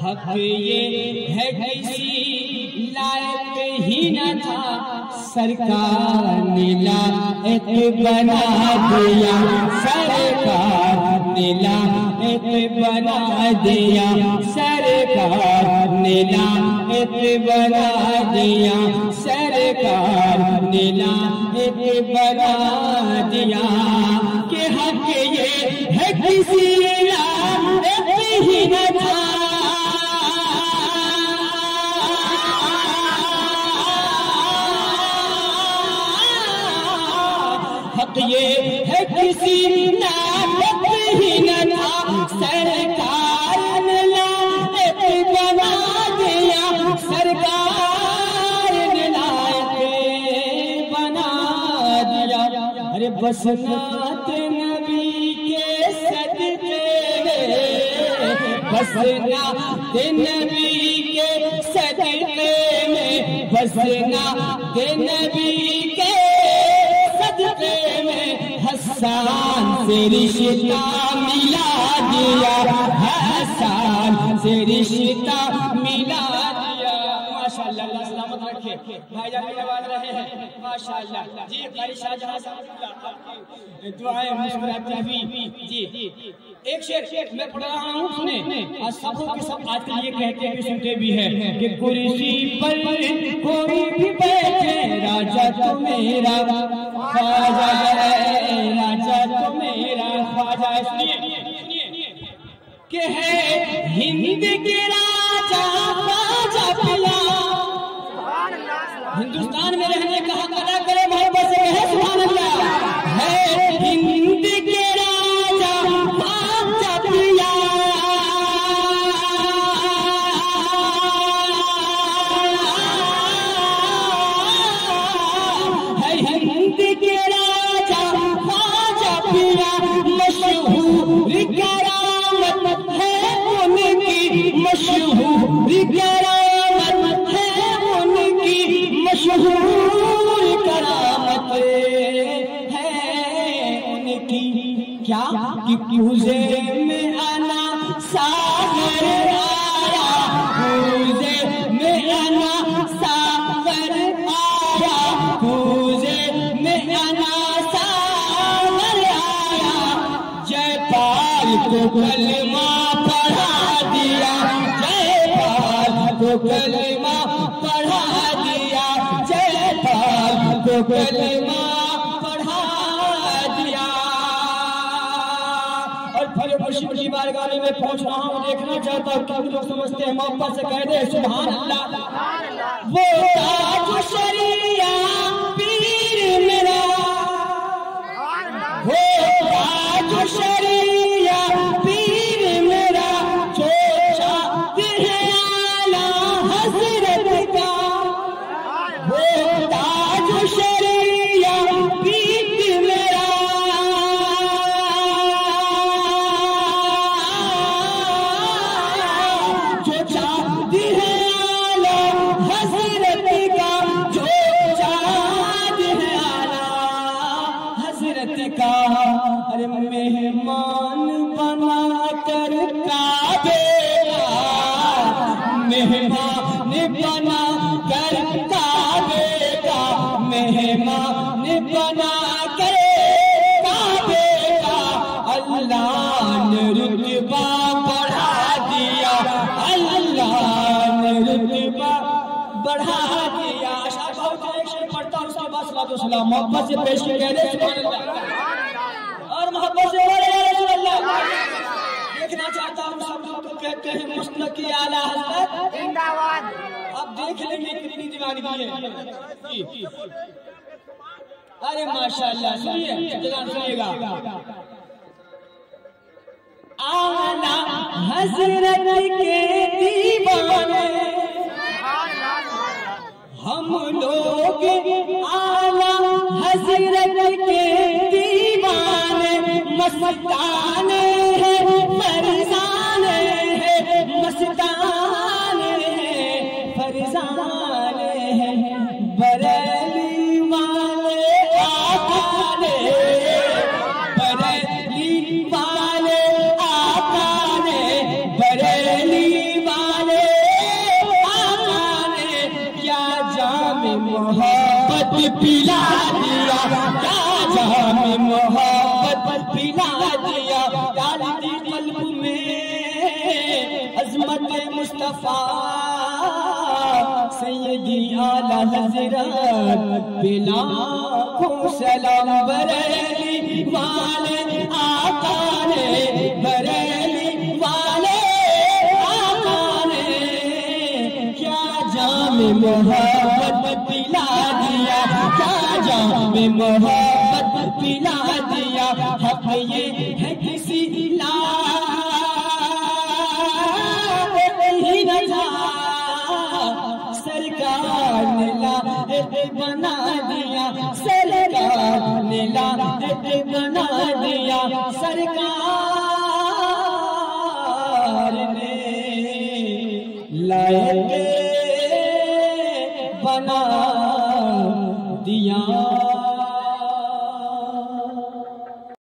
हक ये है किसी लायक ही न था, सरकार ने लायक बना दिया, सरकार ने लायक बना दिया, सरकार ने लायक बना दिया, सरकार ने लायक बना दिया कि हक ये है किसी लायक ही न था। हक ये है किसी लायक ही न था, सरकार ने लायक बना दिया, सरकार ने लायक बना दिया। अरे बस नात नबी के सदके, बस नात नबी के सदके में, बस नात नबी के में हसन से रिश्ता मिला दिया, हसन से रिश्ता मिला दिया। माशाअल्लाह, अल्लाह सलामत रखे। भाईजान भी नवाज रहे हैं माशाअल्लाह जी। कारी शाहजहां साहब आपकी दुआएं मुस्कुराती हुई जी। एक शेर मैं पढ़ रहा हूँ, सुने। आज सब के सब आजकल ये कहते भी सुनते भी हैं कि कुर्सी पर कोई भी बैठे, राजा तो मेरा ख्वाजा है, राजा तो मेरा ख्वाजा है। सुनिए कि है हिंद के राजा ख्वाजा पिया, हिंदुस्तान में रहने का हक अदा करे, मोहब्बत से कहे सुभान अल्लाह। है हिंद के राजा ख्वाजा पिया, है हिंद के राजा ख्वाजा पिया, मशहूर करामत है उनकी, मशहूर करामत है उनकी, मशहूर करामत है उनकी। क्या कि कूजे में आना सागर आया, कूजे में आना सागर आया, कूजे में आना सागर आया। जयपाल को कलमा पढ़ा दिया, जयपाल को कलमा पढ़ा दिया, जयपाल को कलमा पढ़ा दिया। और फिर मुर्शिद की बारगाह में पहुंच रहा हूँ, देखना चाहता हूँ कि लोग समझते हैं, मोहब्बत से कह दे सुभान अल्लाह। वो ताज शरिया पीर मेरा, वो ताज शरिया पीर मेरा, जो चाहते हैं आला हजरत का, वो ताज शरिया पीर मेरा, जो चाहते हैं आला हजरत का, जो चाहते हैं आला हजरत का। अरे मेहमान बना कर काबे, मेहमान बना कर काबे का, मेहमान बना कर काबे का। अल्लाह ने रुतबा बढ़ा दिया, अल्लाह ने रुतबा बढ़ा दिया। आशा बहुत है, एक शेर पढ़ता हूँ, उसके बाद सलातो सलाम मोहब्बत से पेश किया जाए सुभान अल्लाह, और मोहब्बत से बोले रसूल अल्लाह। देखना चाहता हूँ सब लोग तो कहते हैं मुस्तक की आला हज़रत जिंदाबाद। अब देख लेंगे कितनी दीवानगी है। अरे माशाअल्लाह, सुनिए जरा सुनिएगा। आला हज़रत के दीवाने हम लोग, आला हज़रत के दीवाने, मस्ताने हैं फरजाने हैं, मस्ताने हैं फरजाने हैं। बरेली वाले आका ने, बरेली वाले आका ने, बरेली वाले अज़मत मुस्तफ़ा सैयदी आला हज़रत पे लाखों सलाम। बरेली वाले आका ने, बरेली वाले आका ने क्या जाम मोहब्बत पिला दिया, क्या जाम मोहब्बत पिला दिया। हक ये है किसी सरकार ने लायक बना दिया, सरकार ने लायक बना दिया, सरकार ने लायक बना दिया।